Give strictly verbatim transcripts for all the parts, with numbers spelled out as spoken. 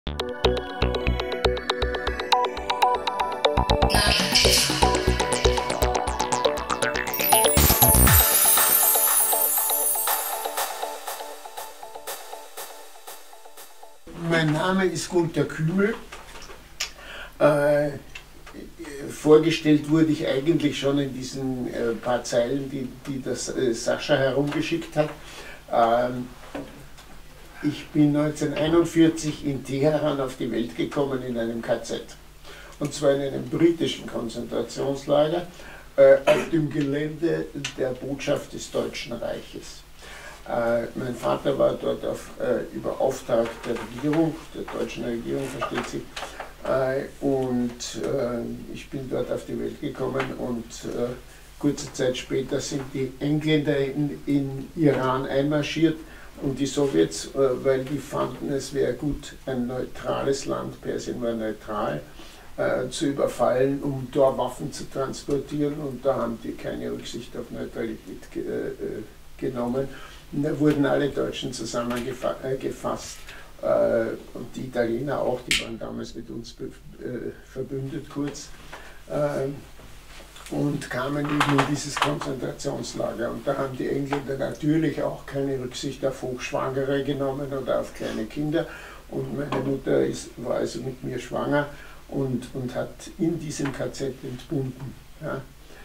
Mein Name ist Gunter Kümel. Äh, vorgestellt wurde ich eigentlich schon in diesen äh, paar Zeilen, die, die das äh, Sascha herumgeschickt hat. Ähm, ich bin neunzehnhunderteinundvierzig in Teheran auf die Welt gekommen in einem K Z. Und zwar in einem britischen Konzentrationslager äh, auf dem Gelände der Botschaft des Deutschen Reiches. Äh, mein Vater war dort auf, äh, über Auftrag der Regierung, der deutschen Regierung, versteht sich, äh, und äh, ich bin dort auf die Welt gekommen und äh, kurze Zeit später sind die Engländer in, in Iran einmarschiert und die Sowjets, äh, weil die fanden, es wäre gut, ein neutrales Land, Persien war neutral, äh, zu überfallen, um dort Waffen zu transportieren, und da haben die keine Rücksicht auf Neutralität ge äh, genommen. Und da wurden alle Deutschen zusammengefasst, äh, und die Italiener auch, die waren damals mit uns äh, verbündet kurz, äh, und kamen eben in dieses Konzentrationslager. Und da haben die Engländer natürlich auch keine Rücksicht auf Hochschwangere genommen oder auf kleine Kinder. Und meine Mutter ist, war also mit mir schwanger und, und hat in diesem K Z entbunden. Ja.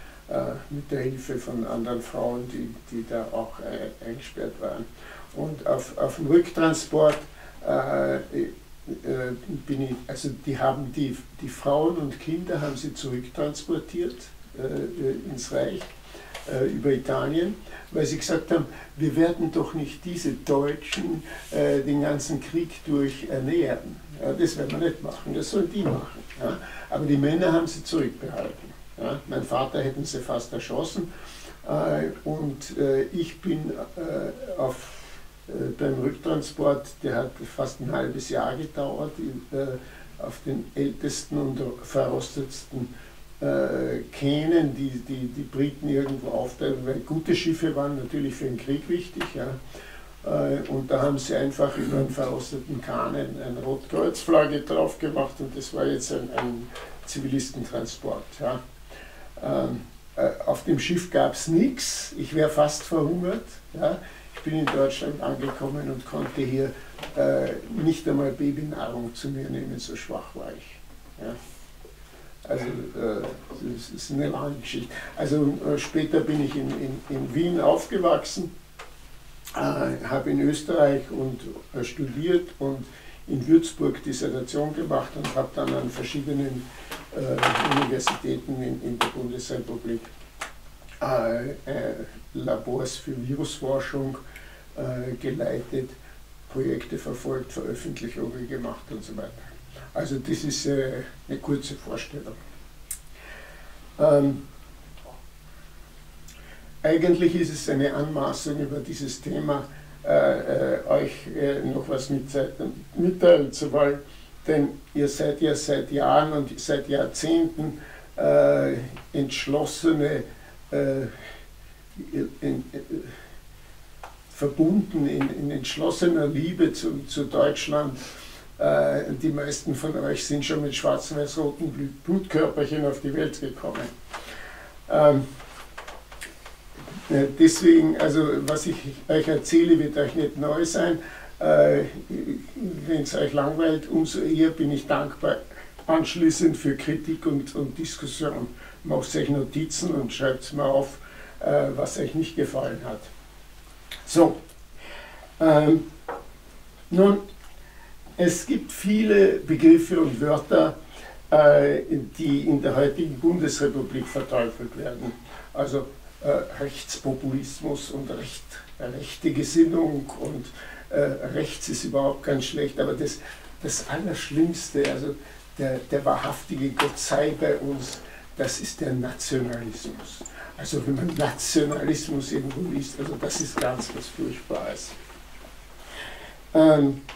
Mit der Hilfe von anderen Frauen, die, die da auch äh, eingesperrt waren. Und auf, auf dem Rücktransport äh, äh, bin ich, also die haben die, die Frauen und Kinder haben sie zurücktransportiert äh, ins Reich äh, über Italien, weil sie gesagt haben, wir werden doch nicht diese Deutschen äh, den ganzen Krieg durch ernähren. Ja, das werden wir nicht machen, das sollen die machen. Ja. Aber die Männer haben sie zurückbehalten. Ja, mein Vater hätten sie fast erschossen, äh, und äh, ich bin äh, auf, äh, beim Rücktransport, der hat fast ein halbes Jahr gedauert, äh, auf den ältesten und verrostetsten äh, Kähnen, die, die die Briten irgendwo aufteilen, weil gute Schiffe waren natürlich für den Krieg wichtig. Ja. Äh, und da haben sie einfach über einen verrosteten Kahnen eine Rotkreuzflagge drauf gemacht, und das war jetzt ein, ein Zivilistentransport. Ja. Ähm, äh, auf dem Schiff gab es nichts, ich wäre fast verhungert. Ja. Ich bin in Deutschland angekommen und konnte hier äh, nicht einmal Babynahrung zu mir nehmen, so schwach war ich. Ja. Also äh, das ist eine lange Geschichte. Also äh, später bin ich in, in, in Wien aufgewachsen, äh, habe in Österreich und, äh, studiert und in Würzburg Dissertation gemacht und habe dann an verschiedenen äh, Universitäten in, in der Bundesrepublik äh, äh, Labors für Virusforschung äh, geleitet, Projekte verfolgt, Veröffentlichungen gemacht und so weiter. Also das ist äh, eine kurze Vorstellung. Ähm, eigentlich ist es eine Anmaßung, über dieses Thema äh, äh, euch äh, noch was mitteilen zu wollen, denn ihr seid ja seit Jahren und seit Jahrzehnten äh, entschlossene, äh, in, äh, verbunden in, in entschlossener Liebe zu, zu Deutschland. Äh, die meisten von euch sind schon mit schwarz-weiß-roten Blutkörperchen auf die Welt gekommen. Ähm, äh, deswegen, also was ich euch erzähle, wird euch nicht neu sein. Äh, Wenn es euch langweilt, umso eher bin ich dankbar anschließend für Kritik und, und Diskussion. Macht euch Notizen und schreibt es mal auf, äh, was euch nicht gefallen hat. So, ähm, nun, es gibt viele Begriffe und Wörter, äh, die in der heutigen Bundesrepublik verteufelt werden. Also äh, Rechtspopulismus und Recht, rechte Gesinnung und äh, rechts ist überhaupt ganz schlecht, aber das, das Allerschlimmste, also der, der wahrhaftige Gott sei bei uns, das ist der Nationalismus. Also wenn man Nationalismus irgendwo liest, also das ist ganz was Furchtbares. Ähm,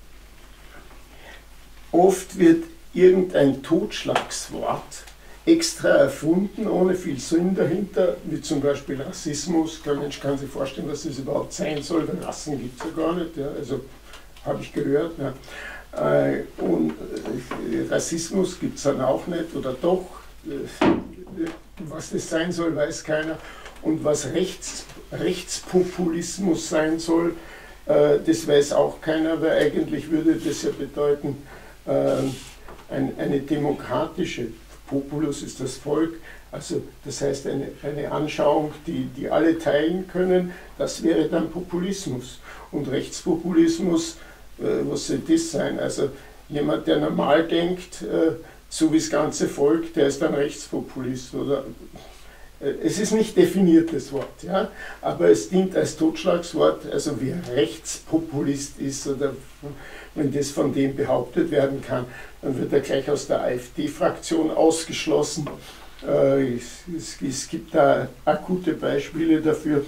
oft wird irgendein Totschlagswort extra erfunden, ohne viel Sinn dahinter, wie zum Beispiel Rassismus. Kein Mensch kann sich vorstellen, was das überhaupt sein soll, weil Rassen gibt es ja gar nicht. Ja, also habe ich gehört. Ja. Äh, und äh, Rassismus gibt es dann auch nicht, oder doch. Äh, was das sein soll, weiß keiner. Und was Rechts, Rechtspopulismus sein soll, äh, das weiß auch keiner, weil eigentlich würde das ja bedeuten, äh, ein, eine demokratische, Populus ist das Volk, also das heißt eine, eine Anschauung, die, die alle teilen können, das wäre dann Populismus. Und Rechtspopulismus, äh, was soll das sein? Also jemand, der normal denkt, äh, so wie das ganze Volk, der ist dann Rechtspopulist. Oder, äh, es ist nicht definiert, das Wort, ja? Aber es dient als Totschlagswort, also wer Rechtspopulist ist oder wenn das von dem behauptet werden kann, dann wird er gleich aus der AfD-Fraktion ausgeschlossen. Äh, es, es, es gibt da akute Beispiele dafür.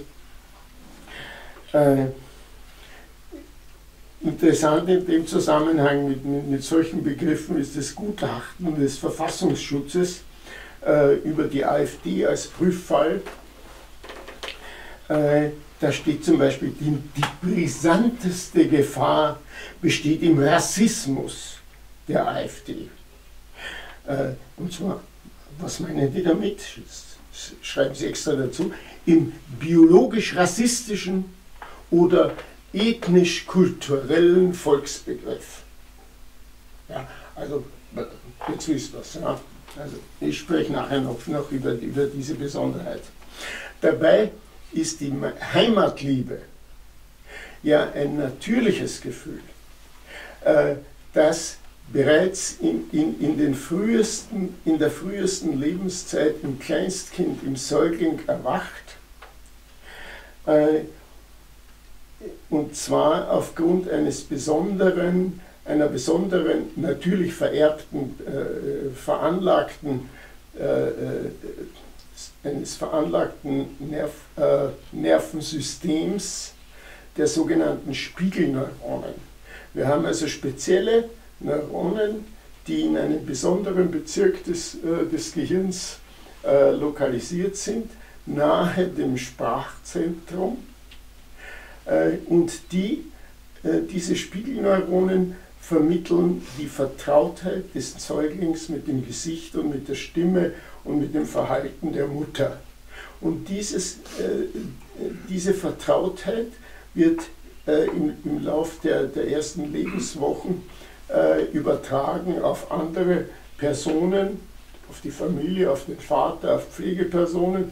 Äh, interessant in dem Zusammenhang mit, mit, mit solchen Begriffen ist das Gutachten des Verfassungsschutzes äh, über die AfD als Prüffall. Äh, Da steht zum Beispiel, die, die brisanteste Gefahr besteht im Rassismus der AfD. Äh, und zwar, was meinen die damit? Das schreiben sie extra dazu. Im biologisch-rassistischen oder ethnisch-kulturellen Volksbegriff. Ja, also, jetzt wisst ihr was. Ja? Also, ich spreche nachher noch, noch über, über diese Besonderheit. Dabei ist die Heimatliebe ja ein natürliches Gefühl, äh, das bereits in, in, in, den frühesten, in der frühesten Lebenszeit im Kleinstkind, im Säugling erwacht, äh, und zwar aufgrund eines besonderen, einer besonderen, natürlich vererbten, äh, veranlagten äh, eines veranlagten Nerv, äh, Nervensystems der sogenannten Spiegelneuronen. Wir haben also spezielle Neuronen, die in einem besonderen Bezirk des, äh, des Gehirns äh, lokalisiert sind, nahe dem Sprachzentrum. Äh, und die, äh, diese Spiegelneuronen vermitteln die Vertrautheit des Säuglings mit dem Gesicht und mit der Stimme und mit dem Verhalten der Mutter. Und dieses, äh, diese Vertrautheit wird äh, im, im Lauf der, der ersten Lebenswochen äh, übertragen auf andere Personen, auf die Familie, auf den Vater, auf Pflegepersonen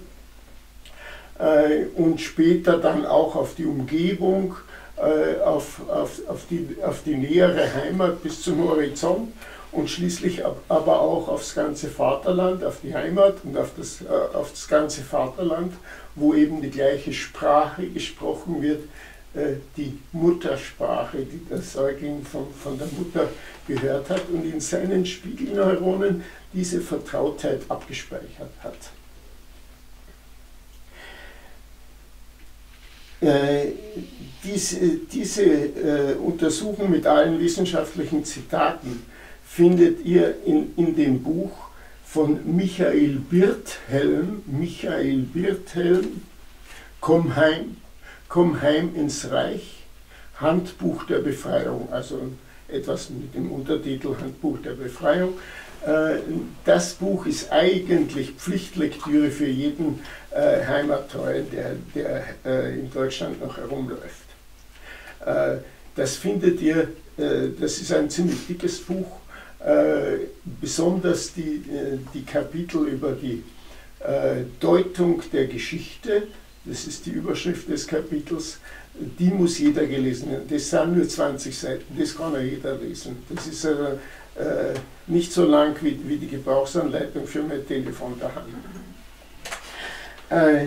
äh, und später dann auch auf die Umgebung, äh, auf, auf, auf, die, auf die nähere Heimat bis zum Horizont. Und schließlich aber auch aufs ganze Vaterland, auf die Heimat und auf das, äh, auf das ganze Vaterland, wo eben die gleiche Sprache gesprochen wird, äh, die Muttersprache, die der Säugling von, von der Mutter gehört hat und in seinen Spiegelneuronen diese Vertrautheit abgespeichert hat. Äh, diese diese äh, Untersuchung mit allen wissenschaftlichen Zitaten findet ihr in, in dem Buch von Michael Birthelm, Michael Birthelm, Komm heim, komm heim ins Reich, Handbuch der Befreiung, also etwas mit dem Untertitel Handbuch der Befreiung. Das Buch ist eigentlich Pflichtlektüre für jeden Heimattreuen, der, der in Deutschland noch herumläuft. Das findet ihr, das ist ein ziemlich dickes Buch. Äh, besonders die, äh, die Kapitel über die äh, Deutung der Geschichte, das ist die Überschrift des Kapitels, die muss jeder gelesen haben. Das sind nur zwanzig Seiten, das kann ja jeder lesen. Das ist äh, äh, nicht so lang wie, wie die Gebrauchsanleitung für mein Telefon daheim. Äh,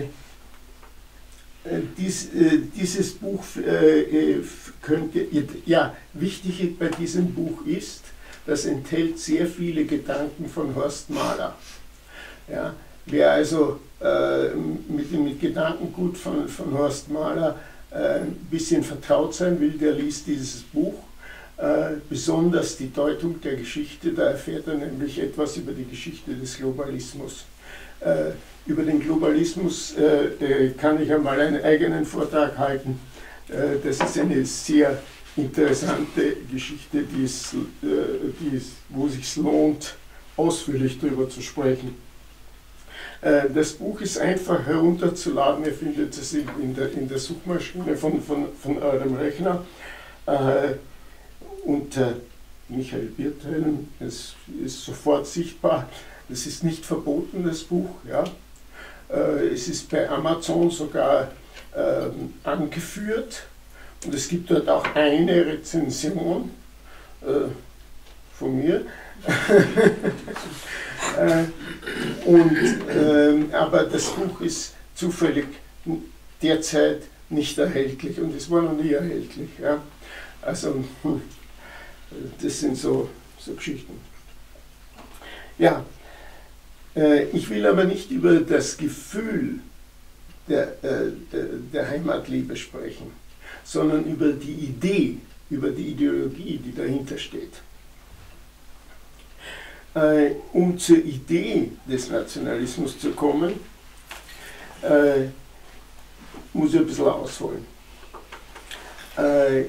Dies, äh, dieses Buch äh, könnt ihr, ja, wichtig bei diesem Buch ist, das enthält sehr viele Gedanken von Horst Mahler. Ja, wer also äh, mit dem Gedankengut von, von Horst Mahler äh, ein bisschen vertraut sein will, der liest dieses Buch. Äh, besonders die Deutung der Geschichte, da erfährt er nämlich etwas über die Geschichte des Globalismus. Äh, über den Globalismus äh, kann ich einmal einen eigenen Vortrag halten. Äh, das ist eine sehr interessante Geschichte, die es, äh, die es, wo es sich lohnt, ausführlich darüber zu sprechen. Äh, das Buch ist einfach herunterzuladen, ihr findet es in, in, der, in der Suchmaschine von, von, von eurem Rechner äh, unter Michael Bierthelm. Es ist sofort sichtbar. Es ist nicht verboten, das Buch. Ja. Äh, es ist bei Amazon sogar äh, angeführt und es gibt dort auch eine Rezension äh, von mir. äh, und, äh, aber das Buch ist zufällig derzeit nicht erhältlich und es war noch nie erhältlich. Ja. Also das sind so, so Geschichten. Ja, äh, ich will aber nicht über das Gefühl der, äh, der, der Heimatliebe sprechen, sondern über die Idee, über die Ideologie, die dahinter steht. Äh, um zur Idee des Nationalismus zu kommen, äh, muss ich ein bisschen ausholen. Äh,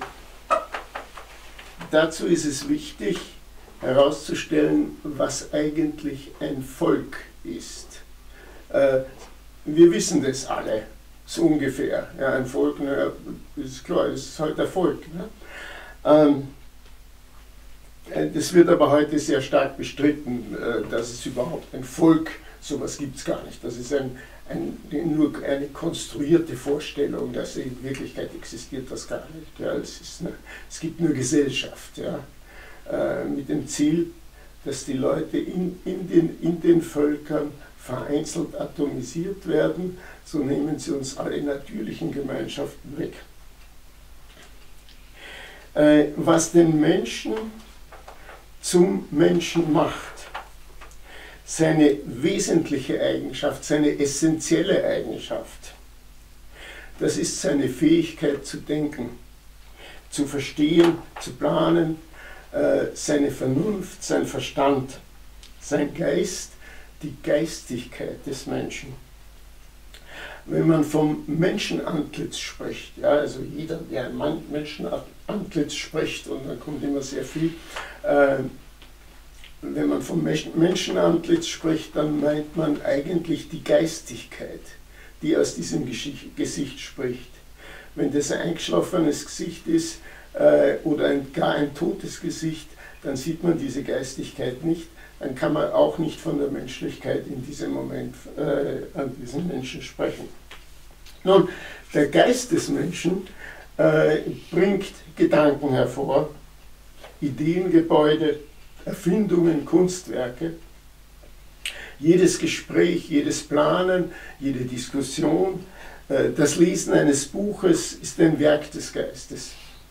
dazu ist es wichtig, herauszustellen, was eigentlich ein Volk ist. Äh, wir wissen das alle, so ungefähr. Ja, ein Volk, naja, ist klar, es ist halt ein Volk. Ne? Ähm, das wird aber heute sehr stark bestritten, äh, dass es überhaupt ein Volk, sowas gibt es gar nicht. Das ist ein, ein, nur eine konstruierte Vorstellung, dass in Wirklichkeit existiert das gar nicht. Ja, es, ist eine, es gibt nur Gesellschaft. Ja. Mit dem Ziel, dass die Leute in, in, den, in den Völkern vereinzelt atomisiert werden, so nehmen sie uns alle natürlichen Gemeinschaften weg. Äh, was den Menschen zum Menschen macht, seine wesentliche Eigenschaft, seine essentielle Eigenschaft, das ist seine Fähigkeit zu denken, zu verstehen, zu planen, seine Vernunft, sein Verstand, sein Geist, die Geistigkeit des Menschen. Wenn man vom Menschenantlitz spricht, ja, also jeder, der ein Menschenantlitz spricht, und dann kommt immer sehr viel, äh, wenn man vom Menschenantlitz spricht, dann meint man eigentlich die Geistigkeit, die aus diesem Gesicht spricht. Wenn das ein eingeschlafenes Gesicht ist, oder ein, gar ein totes Gesicht, dann sieht man diese Geistigkeit nicht, dann kann man auch nicht von der Menschlichkeit in diesem Moment äh, an diesen Menschen sprechen. Nun, der Geist des Menschen äh, bringt Gedanken hervor, Ideengebäude, Erfindungen, Kunstwerke. Jedes Gespräch, jedes Planen, jede Diskussion, äh, das Lesen eines Buches ist ein Werk des Geistes.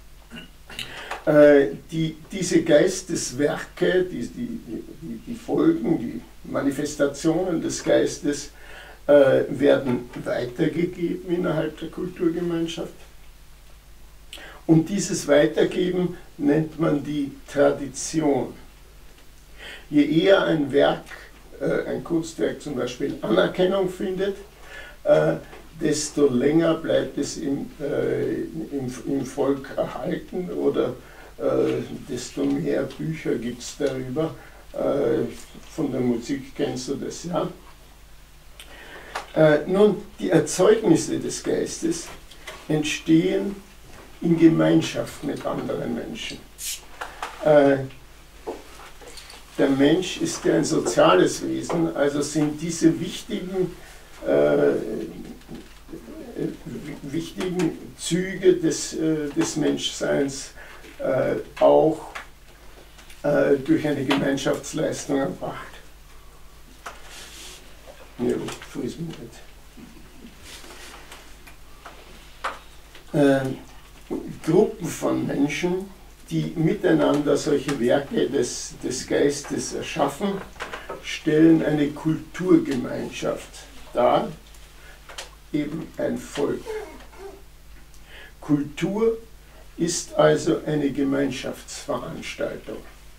Die, diese Geisteswerke, die, die, die, die Folgen, die Manifestationen des Geistes äh, werden weitergegeben innerhalb der Kulturgemeinschaft. Und dieses Weitergeben nennt man die Tradition. Je eher ein Werk, äh, ein Kunstwerk zum Beispiel Anerkennung findet, äh, desto länger bleibt es im, äh, im, im Volk erhalten oder Äh, desto mehr Bücher gibt es darüber. Äh, von der Musik kennst du das, ja. Äh, nun, die Erzeugnisse des Geistes entstehen in Gemeinschaft mit anderen Menschen. Äh, der Mensch ist ja ein soziales Wesen, also sind diese wichtigen, äh, wichtigen Züge des, äh, des Menschseins Äh, auch äh, durch eine Gemeinschaftsleistung erbracht. Ja, fries mich nicht. Äh, Gruppen von Menschen, die miteinander solche Werke des, des Geistes erschaffen, stellen eine Kulturgemeinschaft dar, eben ein Volk. Kultur ist also eine Gemeinschaftsveranstaltung.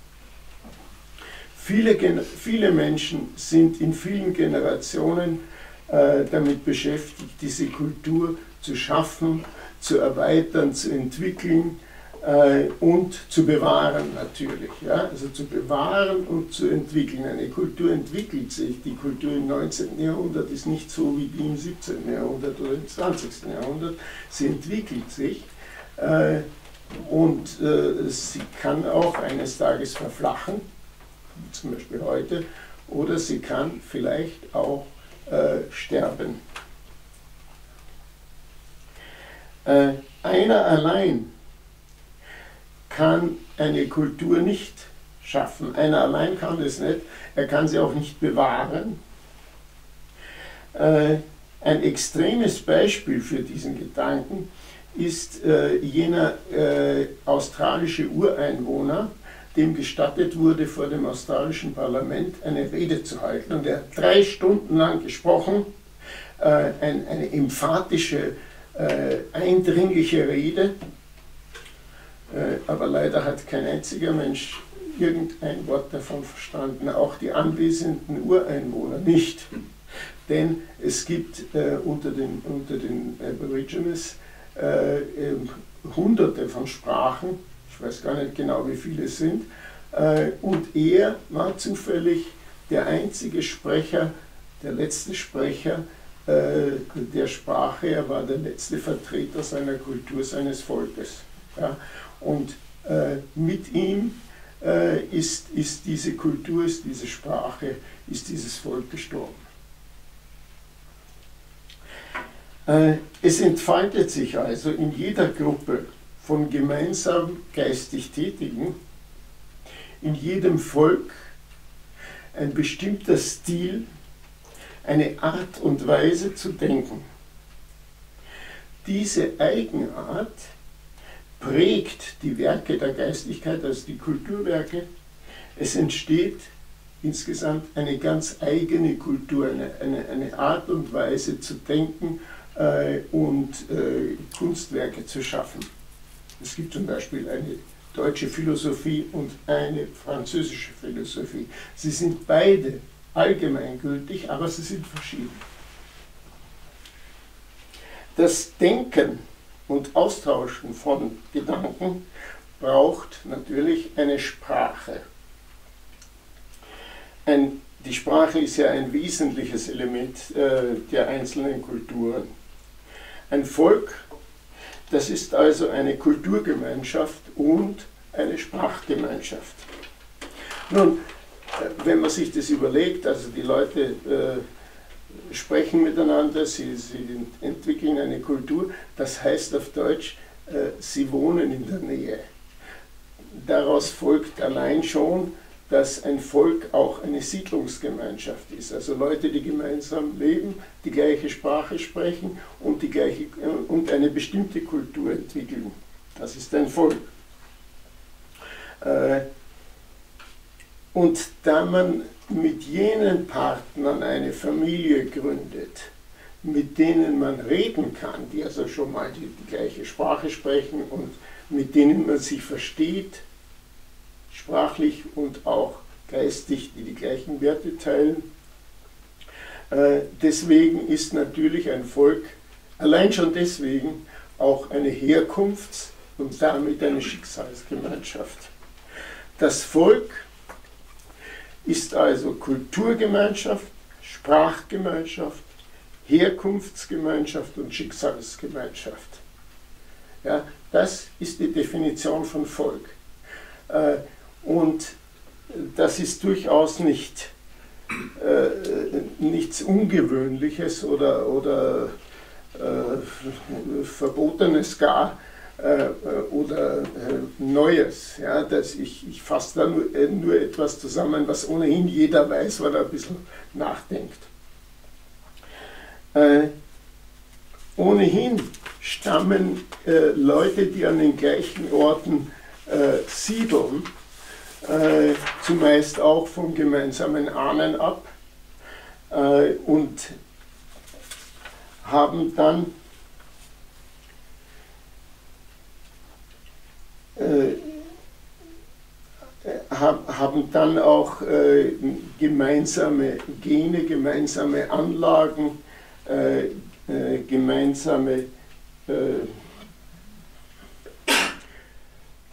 Viele, viele Menschen sind in vielen Generationen äh, damit beschäftigt, diese Kultur zu schaffen, zu erweitern, zu entwickeln, äh, und zu bewahren natürlich. Ja? Also zu bewahren und zu entwickeln. Eine Kultur entwickelt sich. Die Kultur im neunzehnten Jahrhundert ist nicht so wie die im siebzehnten Jahrhundert oder im zwanzigsten Jahrhundert. Sie entwickelt sich äh, und äh, sie kann auch eines Tages verflachen, zum Beispiel heute, oder sie kann vielleicht auch äh, sterben. Äh, einer allein kann eine Kultur nicht schaffen. Einer allein kann es nicht. Er kann sie auch nicht bewahren. Äh, ein extremes Beispiel für diesen Gedanken ist äh, jener äh, australische Ureinwohner, dem gestattet wurde, vor dem australischen Parlament eine Rede zu halten. Und er hat drei Stunden lang gesprochen, äh, ein, eine emphatische, äh, eindringliche Rede. Äh, aber leider hat kein einziger Mensch irgendein Wort davon verstanden, auch die anwesenden Ureinwohner nicht. Denn es gibt äh, unter den, unter den Aborigines äh, äh, hunderte von Sprachen, ich weiß gar nicht genau, wie viele es sind, äh, und er war zufällig der einzige Sprecher, der letzte Sprecher äh, der Sprache, er war der letzte Vertreter seiner Kultur, seines Volkes. Ja? Und äh, mit ihm äh, ist, ist diese Kultur, ist diese Sprache, ist dieses Volk gestorben. Äh, es entfaltet sich also in jeder Gruppe von gemeinsam geistig Tätigen, in jedem Volk ein bestimmter Stil, eine Art und Weise zu denken. Diese Eigenart prägt die Werke der Geistigkeit, also die Kulturwerke. Es entsteht insgesamt eine ganz eigene Kultur, eine, eine, eine Art und Weise zu denken äh, und äh, Kunstwerke zu schaffen. Es gibt zum Beispiel eine deutsche Philosophie und eine französische Philosophie. Sie sind beide allgemeingültig, aber sie sind verschieden. Das Denken und Austauschen von Gedanken braucht natürlich eine Sprache. Ein, die Sprache ist ja ein wesentliches Element äh, der einzelnen Kulturen. Ein Volk, das ist also eine Kulturgemeinschaft und eine Sprachgemeinschaft. Nun, wenn man sich das überlegt, also die Leute äh, sprechen miteinander, sie, sie entwickeln eine Kultur, das heißt auf Deutsch, äh, sie wohnen in der Nähe. Daraus folgt allein schon, dass ein Volk auch eine Siedlungsgemeinschaft ist. Also Leute, die gemeinsam leben, die gleiche Sprache sprechen und, die gleiche, und eine bestimmte Kultur entwickeln. Das ist ein Volk. Äh, und da man mit jenen Partnern eine Familie gründet, mit denen man reden kann, die also schon mal die, die gleiche Sprache sprechen und mit denen man sich versteht, sprachlich und auch geistig, die die gleichen Werte teilen. Äh, deswegen ist natürlich ein Volk, allein schon deswegen, auch eine Herkunfts- und damit eine Schicksalsgemeinschaft. Das Volk ist also Kulturgemeinschaft, Sprachgemeinschaft, Herkunftsgemeinschaft und Schicksalsgemeinschaft. Ja, das ist die Definition von Volk. Äh, Und das ist durchaus nicht, äh, nichts Ungewöhnliches oder, oder äh, Verbotenes gar äh, oder äh, Neues. Ja, dass ich, ich fasse da nur, äh, nur etwas zusammen, was ohnehin jeder weiß, weil er ein bisschen nachdenkt. Äh, ohnehin stammen äh, Leute, die an den gleichen Orten äh, siedeln, Äh, zumeist auch vom gemeinsamen Ahnen ab äh, und haben dann äh, hab, haben dann auch äh, gemeinsame Gene, gemeinsame Anlagen, äh, äh, gemeinsame äh,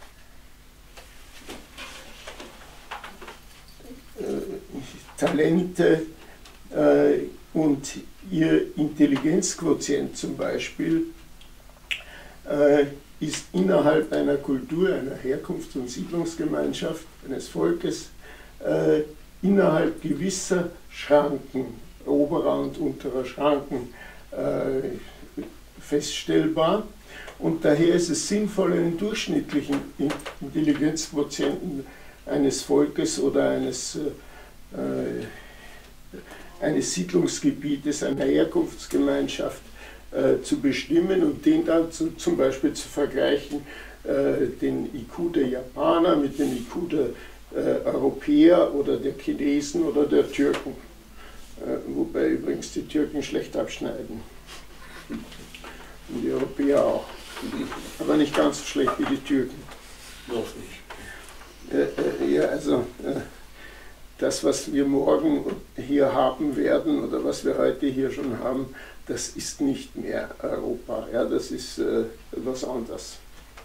Talente äh, und ihr Intelligenzquotient zum Beispiel äh, ist innerhalb einer Kultur, einer Herkunfts- und Siedlungsgemeinschaft, eines Volkes, äh, innerhalb gewisser Schranken, oberer und unterer Schranken, äh, feststellbar. Und daher ist es sinnvoll, einen durchschnittlichen Intelligenzquotienten eines Volkes oder eines, äh, eines Siedlungsgebietes, einer Herkunftsgemeinschaft äh, zu bestimmen und den dann zu, zum Beispiel zu vergleichen, äh, den I Q der Japaner mit dem I Q der äh, Europäer oder der Chinesen oder der Türken. Äh, wobei übrigens die Türken schlecht abschneiden. Und die Europäer auch. Aber nicht ganz so schlecht wie die Türken. Noch nicht. Äh, äh, ja, also äh, das, was wir morgen hier haben werden oder was wir heute hier schon haben, das ist nicht mehr Europa. Ja, das ist äh, was anderes.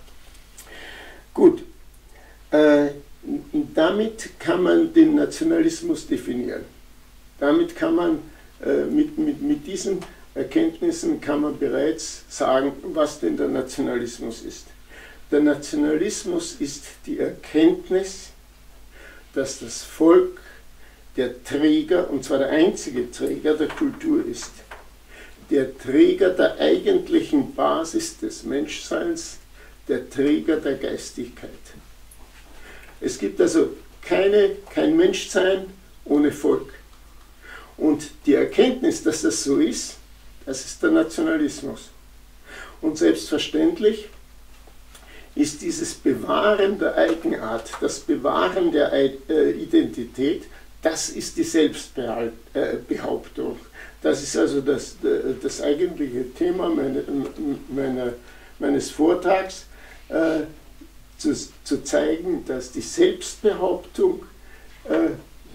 Gut. Äh, damit kann man den Nationalismus definieren. Damit kann man äh, mit, mit, mit diesen Erkenntnissen kann man bereits sagen, was denn der Nationalismus ist. Der Nationalismus ist die Erkenntnis, dass das Volk der Träger, und zwar der einzige Träger der Kultur ist, der Träger der eigentlichen Basis des Menschseins, der Träger der Geistigkeit. Es gibt also keine, kein Menschsein ohne Volk. Und die Erkenntnis, dass das so ist, das ist der Nationalismus. Und selbstverständlich ist dieses Bewahren der Eigenart, das Bewahren der Identität, das ist die Selbstbehauptung. Das ist also das, das eigentliche Thema meine, meine, meines Vortrags, äh, zu, zu zeigen, dass die Selbstbehauptung, äh,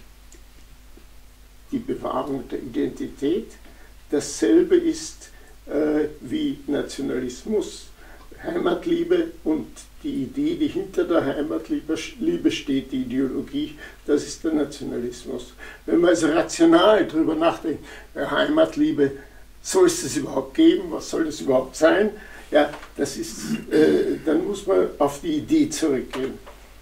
die Bewahrung der Identität, dasselbe ist äh, wie Nationalismus, Heimatliebe und die Idee, die hinter der Heimatliebe Liebe steht, die Ideologie, das ist der Nationalismus. Wenn man also rational darüber nachdenkt, ja, Heimatliebe, soll es das überhaupt geben, was soll das überhaupt sein, ja, das ist, äh, dann muss man auf die Idee zurückgehen.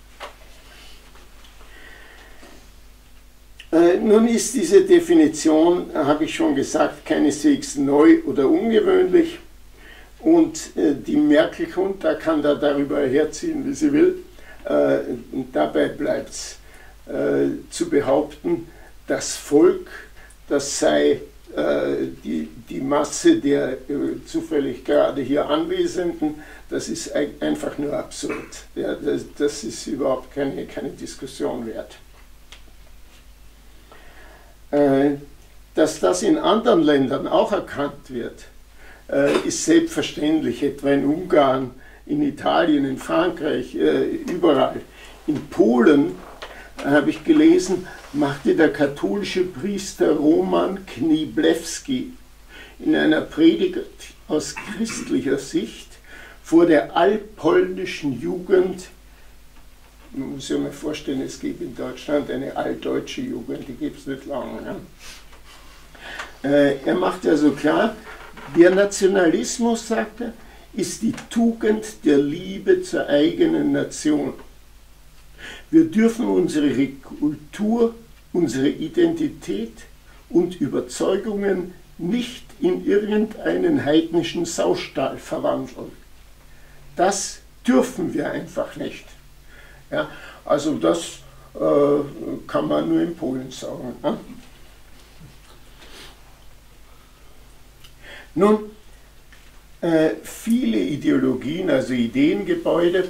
Äh, nun ist diese Definition, habe ich schon gesagt, keineswegs neu oder ungewöhnlich. Und äh, die Merkel-Junta kann da darüber herziehen, wie sie will. Äh, dabei bleibt es äh, zu behaupten, das Volk, das sei äh, die, die Masse der äh, zufällig gerade hier Anwesenden, das ist ein, einfach nur absurd. Ja, das, das ist überhaupt keine, keine Diskussion wert. Äh, dass das in anderen Ländern auch erkannt wird, ist selbstverständlich, etwa in Ungarn, in Italien, in Frankreich, überall. In Polen, habe ich gelesen, machte der katholische Priester Roman Kniblewski in einer Predigt aus christlicher Sicht vor der allpolnischen Jugend, man muss sich mal vorstellen, es gibt in Deutschland eine alldeutsche Jugend, die gibt es nicht lange. Ne? Er macht also klar, der Nationalismus, sagt er, ist die Tugend der Liebe zur eigenen Nation. Wir dürfen unsere Kultur, unsere Identität und Überzeugungen nicht in irgendeinen heidnischen Saustall verwandeln. Das dürfen wir einfach nicht. Ja, also das äh, kann man nur in Polen sagen. Ne? Nun, äh, viele Ideologien, also Ideengebäude,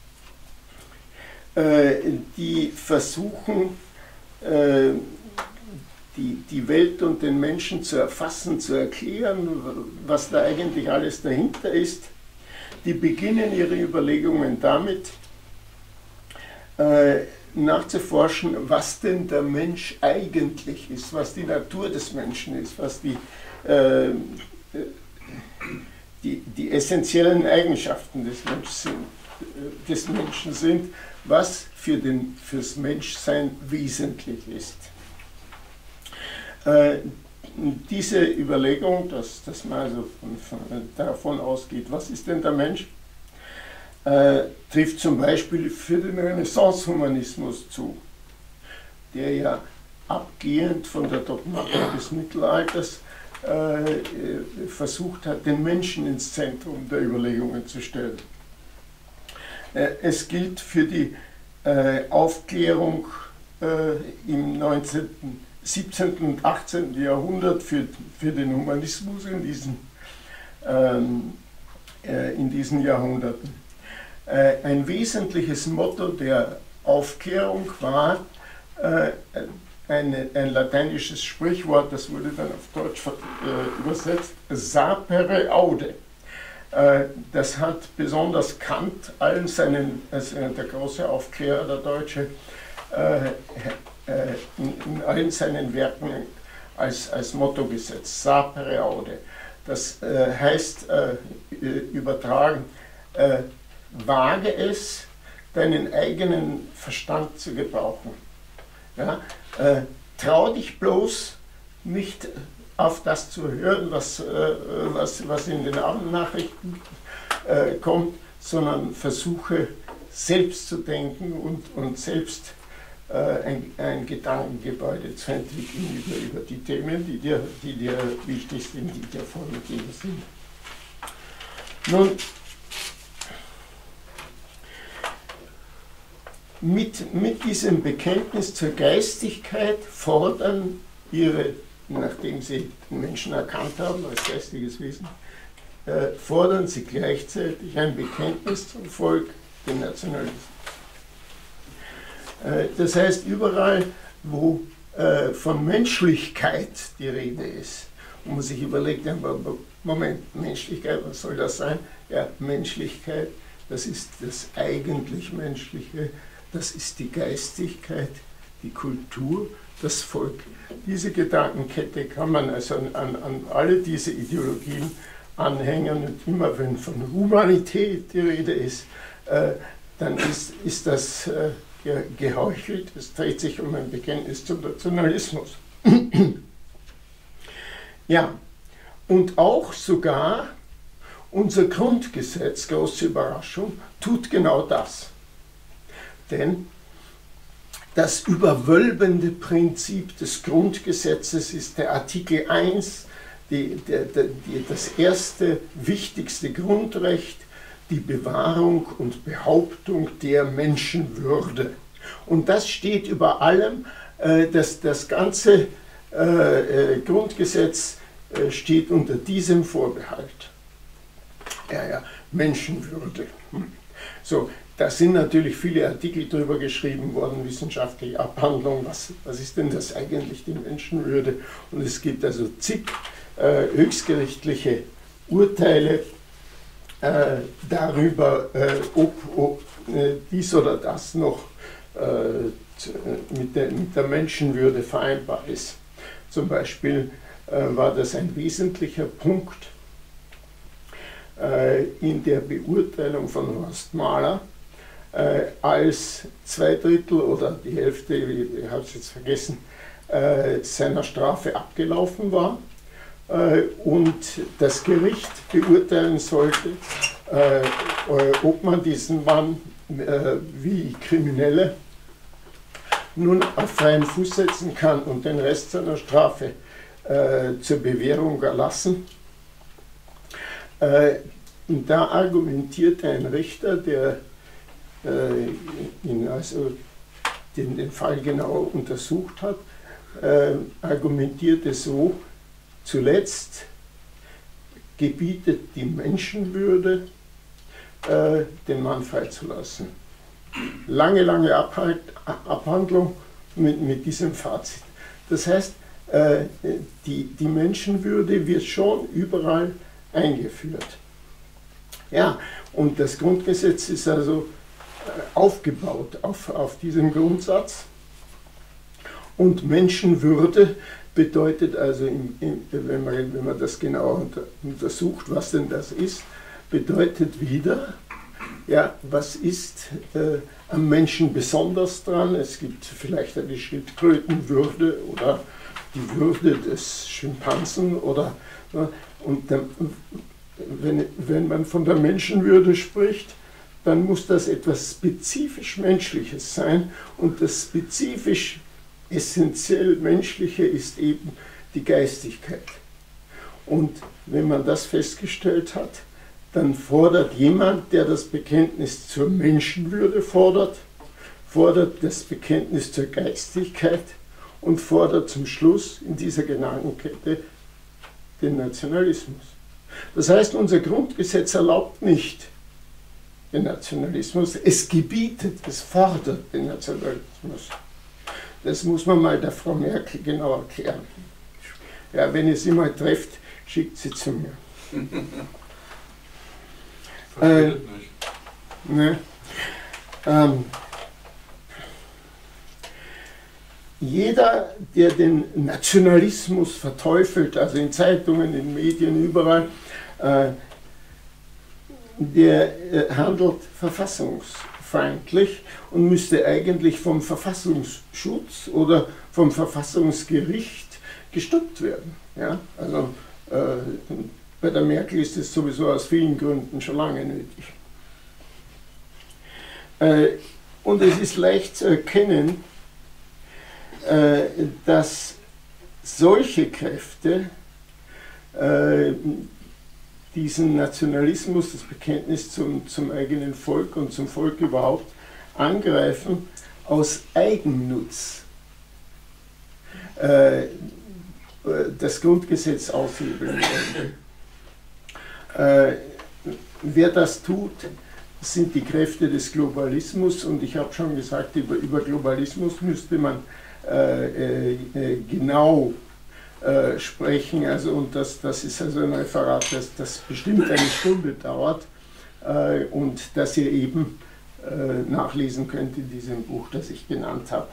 äh, die versuchen, äh, die, die Welt und den Menschen zu erfassen, zu erklären, was da eigentlich alles dahinter ist, die beginnen ihre Überlegungen damit, äh, nachzuforschen, was denn der Mensch eigentlich ist, was die Natur des Menschen ist, was die äh, Die, die essentiellen Eigenschaften des Menschen, sind, des Menschen sind, was für den, fürs Menschsein wesentlich ist. Äh, diese Überlegung, dass, dass man also von, von, davon ausgeht, was ist denn der Mensch, äh, trifft zum Beispiel für den Renaissance-Humanismus zu, der ja abgehend von der Dogmatik des Mittelalters äh, versucht hat, den Menschen ins Zentrum der Überlegungen zu stellen. Äh, es gilt für die äh, Aufklärung äh, im neunzehnten, siebzehnten und achtzehnten Jahrhundert, für, für den Humanismus in diesen, ähm, äh, in diesen Jahrhunderten. Äh, ein wesentliches Motto der Aufklärung war äh, eine, ein lateinisches Sprichwort, das wurde dann auf Deutsch äh, übersetzt, sapere aude. Äh, das hat besonders Kant, allen seinen, also der große Aufklärer, der Deutsche, äh, äh, in, in allen seinen Werken als, als Motto gesetzt, sapere aude. Das äh, heißt äh, übertragen, äh, wage es, deinen eigenen Verstand zu gebrauchen. Ja? Äh, trau dich bloß nicht auf das zu hören, was, äh, was, was in den Abendnachrichten äh, kommt, sondern versuche selbst zu denken und, und selbst äh, ein, ein Gedankengebäude zu entwickeln über, über die Themen, die dir, die dir wichtig sind, die dir vorgegeben sind. Nun, Mit, mit diesem Bekenntnis zur Geistigkeit fordern ihre, nachdem sie den Menschen erkannt haben als geistiges Wesen, äh, fordern sie gleichzeitig ein Bekenntnis zum Volk, den Nationalismus. Äh, das heißt, überall, wo äh, von Menschlichkeit die Rede ist, und man sich überlegt, Moment, Menschlichkeit, was soll das sein? Ja, Menschlichkeit, das ist das eigentlich Menschliche. Das ist die Geistigkeit, die Kultur, das Volk. Diese Gedankenkette kann man also an, an, an alle diese Ideologien anhängen. Und immer wenn von Humanität die Rede ist, äh, dann ist, ist das äh, geheuchelt. Es dreht sich um ein Bekenntnis zum Nationalismus. Ja, und auch sogar unser Grundgesetz, große Überraschung, tut genau das. Denn das überwölbende Prinzip des Grundgesetzes ist der Artikel eins, die, der, der, die, das erste, wichtigste Grundrecht, die Bewahrung und Behauptung der Menschenwürde. Und das steht über allem, äh, das, das ganze äh, Grundgesetz äh, steht unter diesem Vorbehalt. Ja, ja, Menschenwürde. Hm. So, da sind natürlich viele Artikel darüber geschrieben worden, wissenschaftliche Abhandlungen, was, was ist denn das eigentlich, die Menschenwürde? Und es gibt also zig äh, höchstgerichtliche Urteile äh, darüber, äh, ob, ob äh, dies oder das noch äh, zu, äh, mit, der, mit der Menschenwürde vereinbar ist. Zum Beispiel äh, war das ein wesentlicher Punkt äh, in der Beurteilung von Horst Mahler, Äh, als zwei Drittel oder die Hälfte, ich habe es jetzt vergessen, äh, seiner Strafe abgelaufen war äh, und das Gericht beurteilen sollte, äh, ob man diesen Mann äh, wie Kriminelle nun auf freien Fuß setzen kann und den Rest seiner Strafe äh, zur Bewährung erlassen. Äh, und da argumentierte ein Richter, der ihn also den, den Fall genau untersucht hat, äh, argumentierte so, zuletzt gebietet die Menschenwürde, äh, den Mann freizulassen. Lange, lange Abhalt, Abhandlung mit, mit diesem Fazit. Das heißt, äh, die, die Menschenwürde wird schon überall eingeführt. Ja, und das Grundgesetz ist also aufgebaut auf, auf diesem Grundsatz. Und Menschenwürde bedeutet also, im, im, wenn, man, wenn man das genau unter, untersucht, was denn das ist, bedeutet wieder, ja, was ist äh, am Menschen besonders dran? Es gibt vielleicht eine Schildkrötenwürde oder die Würde des Schimpansen oder und der, wenn, wenn man von der Menschenwürde spricht, dann muss das etwas spezifisch Menschliches sein und das spezifisch essentiell Menschliche ist eben die Geistigkeit. Und wenn man das festgestellt hat, dann fordert jemand, der das Bekenntnis zur Menschenwürde fordert, fordert das Bekenntnis zur Geistigkeit und fordert zum Schluss in dieser Gedankenkette den Nationalismus. Das heißt, unser Grundgesetz erlaubt nicht den Nationalismus, es gebietet, es fordert den Nationalismus. Das muss man mal der Frau Merkel genau erklären. Ja, wenn ihr sie mal trefft, schickt sie zu mir. äh, nicht. Ne, ähm, jeder, der den Nationalismus verteufelt, also in Zeitungen, in Medien, überall, äh, der äh, handelt verfassungsfeindlich und müsste eigentlich vom Verfassungsschutz oder vom Verfassungsgericht gestoppt werden. Ja? Also äh, bei der Merkel ist es sowieso aus vielen Gründen schon lange nötig. Äh, und es ist leicht zu erkennen, äh, dass solche Kräfte äh, diesen Nationalismus, das Bekenntnis zum, zum eigenen Volk und zum Volk überhaupt angreifen, aus Eigennutz äh, das Grundgesetz aushebeln wollen. Äh, wer das tut, sind die Kräfte des Globalismus und ich habe schon gesagt, über, über Globalismus müsste man äh, äh, genau Äh, sprechen, also und das, das ist also ein Referat, das, das bestimmt eine Stunde dauert äh, und das ihr eben äh, nachlesen könnt in diesem Buch, das ich genannt habe.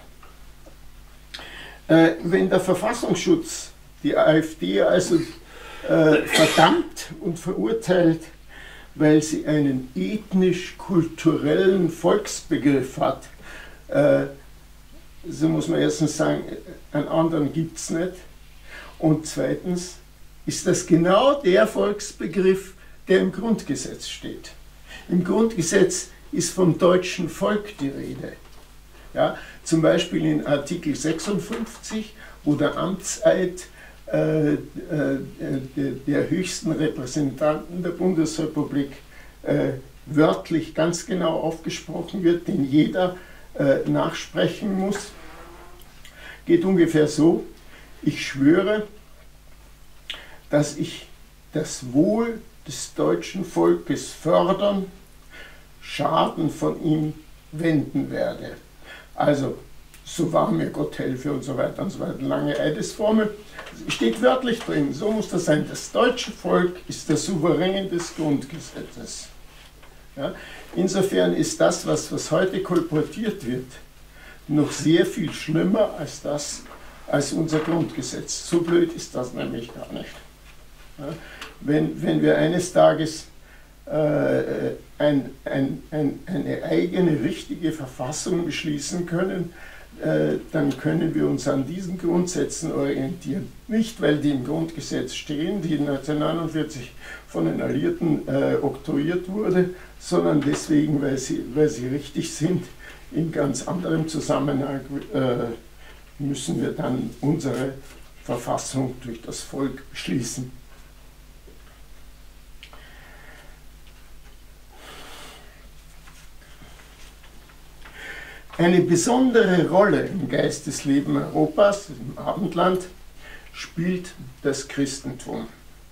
Äh, wenn der Verfassungsschutz die AfD also äh, verdammt und verurteilt, weil sie einen ethnisch-kulturellen Volksbegriff hat, äh, so muss man erstens sagen, einen anderen gibt es nicht. Und zweitens ist das genau der Volksbegriff, der im Grundgesetz steht. Im Grundgesetz ist vom deutschen Volk die Rede. Ja, zum Beispiel in Artikel sechsundfünfzig, wo der Amtseid äh, äh, der, der höchsten Repräsentanten der Bundesrepublik äh, wörtlich ganz genau aufgesprochen wird, den jeder äh, nachsprechen muss, geht ungefähr so: Ich schwöre, dass ich das Wohl des deutschen Volkes fördern, Schaden von ihm wenden werde. Also, so wahr mir Gott helfe und so weiter und so weiter. Lange Eidesformel. Steht wörtlich drin, so muss das sein. Das deutsche Volk ist der Souverän des Grundgesetzes. Ja? Insofern ist das, was, was heute kolportiert wird, noch sehr viel schlimmer als das, als unser Grundgesetz. So blöd ist das nämlich gar nicht. Ja, wenn, wenn wir eines Tages äh, ein, ein, ein, eine eigene, richtige Verfassung beschließen können, äh, dann können wir uns an diesen Grundsätzen orientieren. Nicht, weil die im Grundgesetz stehen, die neunzehnhundertneunundvierzig von den Alliierten äh, oktroyiert wurde, sondern deswegen, weil sie, weil sie richtig sind. In ganz anderem Zusammenhang äh, müssen wir dann unsere Verfassung durch das Volk beschließen. Eine besondere Rolle im Geistesleben Europas, im Abendland, spielt das Christentum.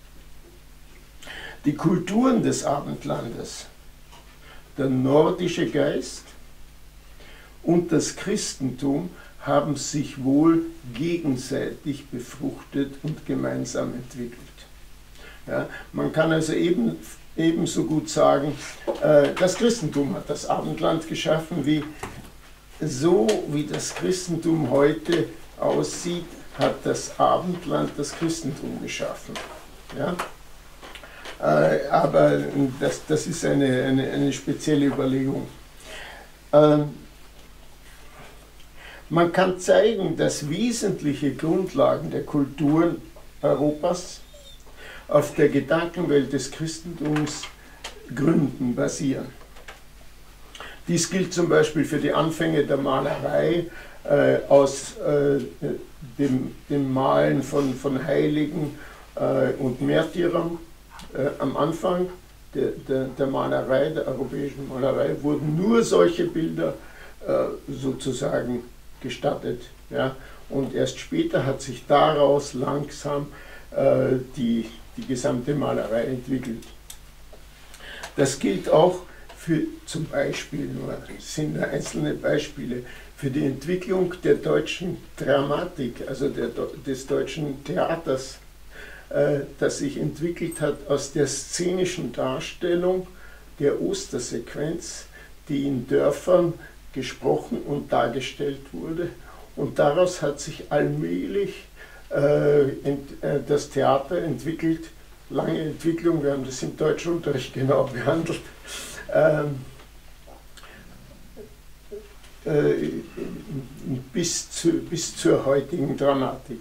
Die Kulturen des Abendlandes, der nordische Geist und das Christentum haben sich wohl gegenseitig befruchtet und gemeinsam entwickelt. Ja, man kann also eben, ebenso gut sagen, äh, das Christentum hat das Abendland geschaffen, wie so wie das Christentum heute aussieht, hat das Abendland das Christentum geschaffen. Ja? Äh, aber das, das ist eine, eine, eine spezielle Überlegung. Ähm, Man kann zeigen, dass wesentliche Grundlagen der Kulturen Europas auf der Gedankenwelt des Christentums gründen, basieren. Dies gilt zum Beispiel für die Anfänge der Malerei äh, aus äh, dem, dem Malen von, von Heiligen äh, und Märtyrern. Äh, am Anfang der, der, der Malerei, der europäischen Malerei, wurden nur solche Bilder äh, sozusagen gestattet. Ja? Und erst später hat sich daraus langsam äh, die, die gesamte Malerei entwickelt. Das gilt auch für zum Beispiel, nur sind da einzelne Beispiele, für die Entwicklung der deutschen Dramatik, also der, des deutschen Theaters, äh, das sich entwickelt hat aus der szenischen Darstellung der Ostersequenz, die in Dörfern gesprochen und dargestellt wurde. Und daraus hat sich allmählich äh, ent, äh, das Theater entwickelt, lange Entwicklung, wir haben das im Deutschunterricht genau behandelt, ähm, äh, bis, zu, bis zur heutigen Dramatik.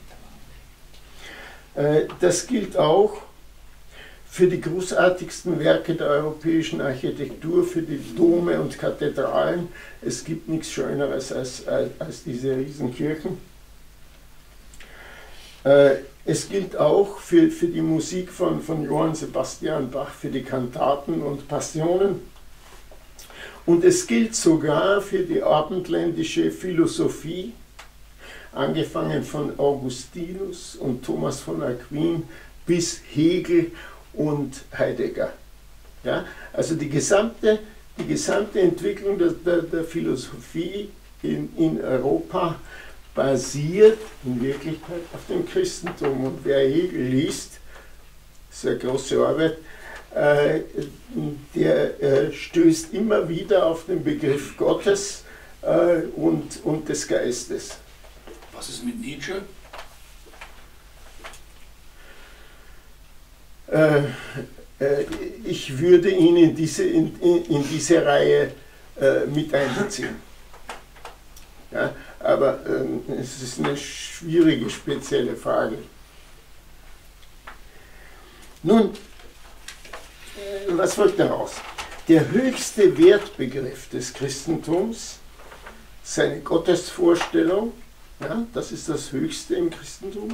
Ja. Äh, das gilt auch für die großartigsten Werke der europäischen Architektur, für die Dome und Kathedralen. Es gibt nichts Schöneres als, als, als diese Riesenkirchen. Äh, es gilt auch für, für die Musik von, von Johann Sebastian Bach, für die Kantaten und Passionen. Und es gilt sogar für die abendländische Philosophie, angefangen von Augustinus und Thomas von Aquin bis Hegel und Heidegger. Ja, also die gesamte, die gesamte Entwicklung der, der, der Philosophie in, in Europa basiert in Wirklichkeit auf dem Christentum. Und wer Hegel liest, das ist eine große Arbeit, äh, der äh, stößt immer wieder auf den Begriff Gottes äh, und, und des Geistes. Was ist mit Nietzsche? Äh, äh, ich würde ihn in diese, in, in, in diese Reihe äh, mit einbeziehen. Ja, aber ähm, es ist eine schwierige, spezielle Frage. Nun, äh, was folgt daraus? Der höchste Wertbegriff des Christentums, seine Gottesvorstellung, ja, das ist das Höchste im Christentum,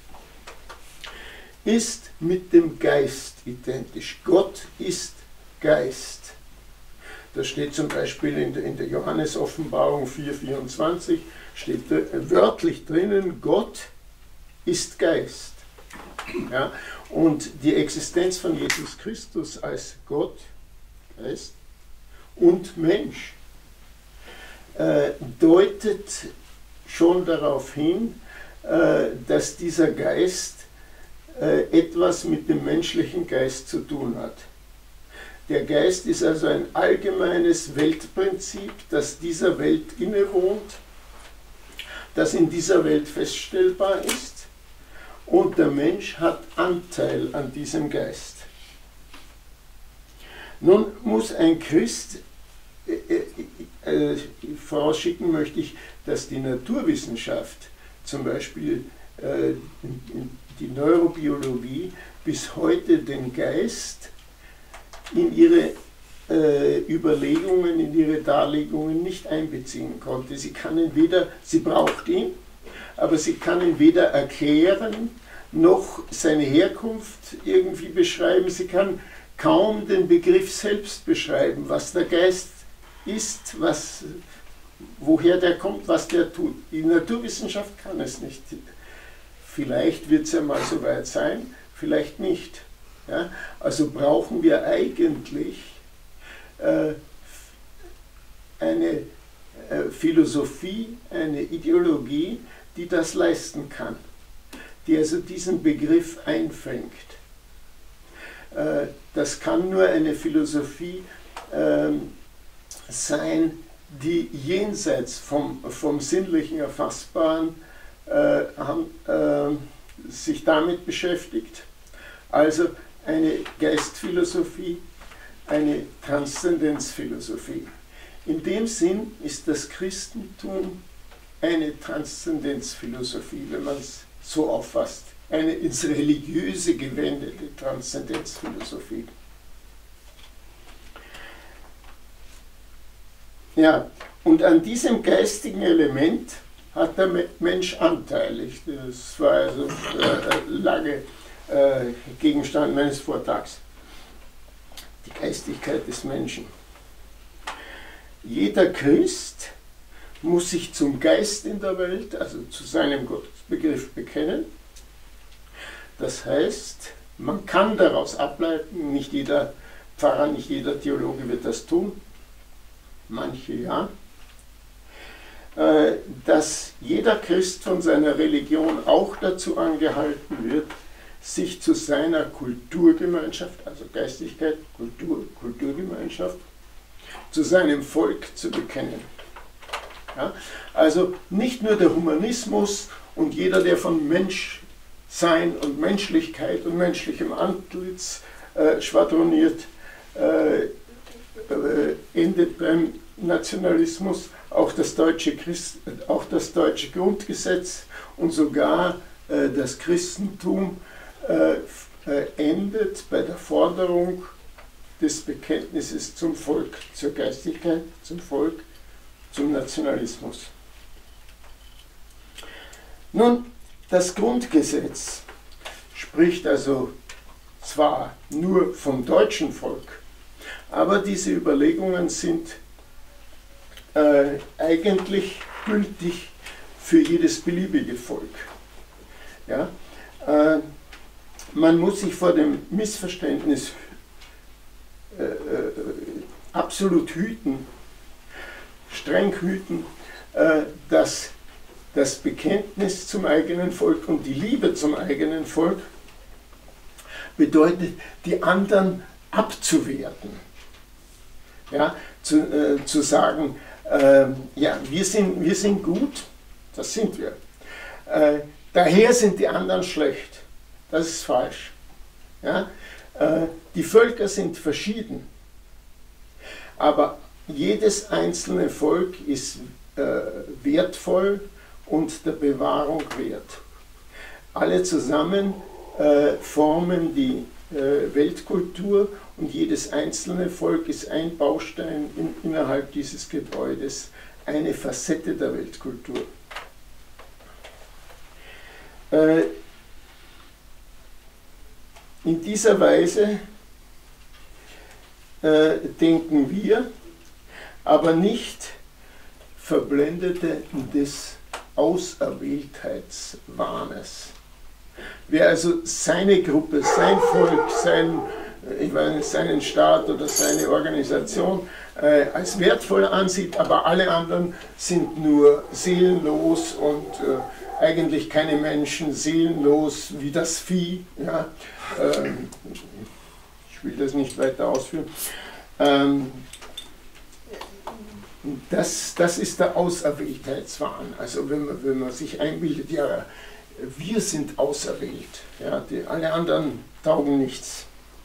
ist mit dem Geist identisch. Gott ist Geist. Das steht zum Beispiel in der, in der Johannes-Offenbarung vier vierundzwanzig, steht wörtlich drinnen, Gott ist Geist. Ja, und die Existenz von Jesus Christus als Gott, Geist und Mensch äh, deutet schon darauf hin, äh, dass dieser Geist äh, etwas mit dem menschlichen Geist zu tun hat. Der Geist ist also ein allgemeines Weltprinzip, das dieser Welt innewohnt, das in dieser Welt feststellbar ist, und der Mensch hat Anteil an diesem Geist. Nun muss ein Christ, äh, äh, äh, vorausschicken möchte ich, dass die Naturwissenschaft, zum Beispiel äh, die Neurobiologie, bis heute den Geist in ihre äh, Überlegungen, in ihre Darlegungen nicht einbeziehen konnte. Sie kann ihn weder, sie braucht ihn, aber sie kann ihn weder erklären, noch seine Herkunft irgendwie beschreiben. Sie kann kaum den Begriff selbst beschreiben, was der Geist ist, was, woher der kommt, was der tut. Die Naturwissenschaft kann es nicht. Vielleicht wird es ja mal so weit sein, vielleicht nicht. Ja? Also brauchen wir eigentlich äh, eine äh, Philosophie, eine Ideologie, die das leisten kann, die also diesen Begriff einfängt. Äh, das kann nur eine Philosophie äh, sein, die jenseits vom, vom sinnlichen Erfassbaren äh, haben, äh, sich damit beschäftigt. Also eine Geistphilosophie, eine Transzendenzphilosophie. In dem Sinn ist das Christentum eine Transzendenzphilosophie, wenn man es so auffasst, eine ins Religiöse gewendete Transzendenzphilosophie. Ja, und an diesem geistigen Element hat der Mensch Anteil. Das war also äh, lange äh, Gegenstand meines Vortrags. Die Geistigkeit des Menschen. Jeder Christ muss sich zum Geist in der Welt, also zu seinem Gottesbegriff bekennen. Das heißt, man kann daraus ableiten, nicht jeder Pfarrer, nicht jeder Theologe wird das tun, manche ja, dass jeder Christ von seiner Religion auch dazu angehalten wird, sich zu seiner Kulturgemeinschaft, also Geistigkeit, Kultur, Kulturgemeinschaft, zu seinem Volk zu bekennen. Ja? Also nicht nur der Humanismus und jeder, der von Menschsein und Menschlichkeit und menschlichem Antlitz äh, schwadroniert, äh, äh, endet beim Nationalismus. Auch das deutsche, Christ, auch das deutsche Grundgesetz und sogar äh, das Christentum äh, äh, endet bei der Forderung des Bekenntnisses zum Volk, zur Geistigkeit, zum Volk, zum Nationalismus. Nun, das Grundgesetz spricht also zwar nur vom deutschen Volk, aber diese Überlegungen sind äh, eigentlich gültig für jedes beliebige Volk. Ja? Äh, man muss sich vor dem Missverständnis äh, äh, absolut hüten, streng hüten, äh, dass das Bekenntnis zum eigenen Volk und die Liebe zum eigenen Volk bedeutet, die anderen abzuwerten. Ja, zu, äh, zu sagen, äh, ja, wir sind, wir sind gut, das sind wir. Äh, daher sind die anderen schlecht. Das ist falsch. Ja? Äh, die Völker sind verschieden, aber jedes einzelne Volk ist äh, wertvoll und der Bewahrung wert. Alle zusammen äh, formen die äh, Weltkultur und jedes einzelne Volk ist ein Baustein in, innerhalb dieses Gebäudes, eine Facette der Weltkultur. Äh, in dieser Weise äh, denken wir, aber nicht Verblendete des Auserwähltheitswahnes. Wer also seine Gruppe, sein Volk, sein, ich meine, seinen Staat oder seine Organisation äh, als wertvoll ansieht, aber alle anderen sind nur seelenlos und äh, eigentlich keine Menschen, seelenlos wie das Vieh. Ja? Ähm, ich will das nicht weiter ausführen. Ähm, Das, das ist der Auserwähltheitswahn. Also wenn man, wenn man sich einbildet, ja, wir sind auserwählt, ja, die, alle anderen taugen nichts.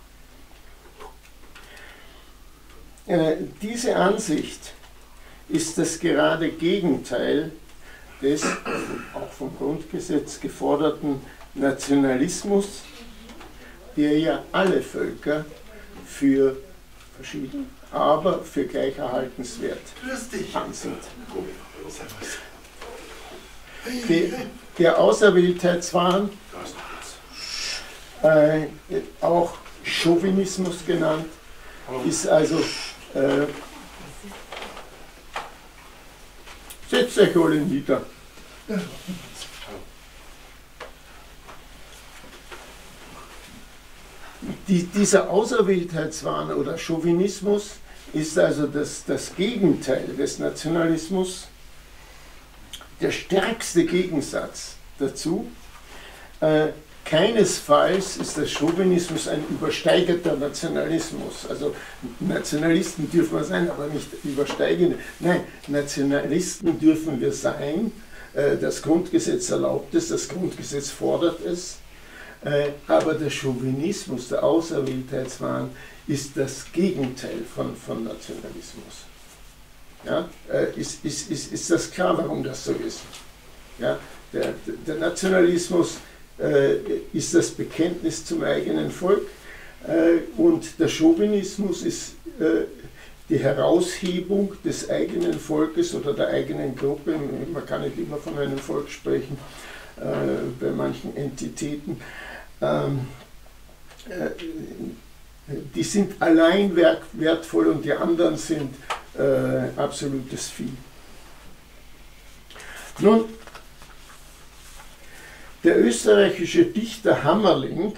Äh, diese Ansicht ist das gerade Gegenteil des auch vom Grundgesetz geforderten Nationalismus, der ja alle Völker für verschieden, aber für gleich erhaltenswert ansieht. Die, der Auserwähltheitswahn, äh, auch Chauvinismus genannt, ist also, äh, setzt euch alle nieder. Die, dieser Auserwähltheitswahn oder Chauvinismus ist also das, das Gegenteil des Nationalismus, der stärkste Gegensatz dazu. Äh, keinesfalls ist der Chauvinismus ein übersteigerter Nationalismus. Also Nationalisten dürfen wir sein, aber nicht übersteigende. Nein, Nationalisten dürfen wir sein. Äh, das Grundgesetz erlaubt es, das Grundgesetz fordert es. Äh, aber der Chauvinismus, der Auserwähltheitswahn, ist das Gegenteil von, von Nationalismus. ja, äh, ist, ist, ist, ist das klar, warum das so ist. Ja, der, der Nationalismus äh, ist das Bekenntnis zum eigenen Volk äh, und der Chauvinismus ist äh, die Heraushebung des eigenen Volkes oder der eigenen Gruppe. Man kann nicht immer von einem Volk sprechen, äh, bei manchen Entitäten. Ähm, äh, die sind allein wert, wertvoll und die anderen sind äh, absolutes Vieh. Nun, der österreichische Dichter Hammerling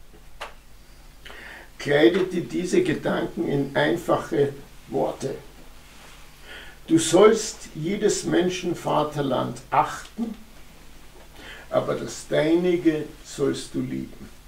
kleidete diese Gedanken in einfache Worte. Du sollst jedes Menschen Vaterland achten, aber das Deinige sollst du lieben.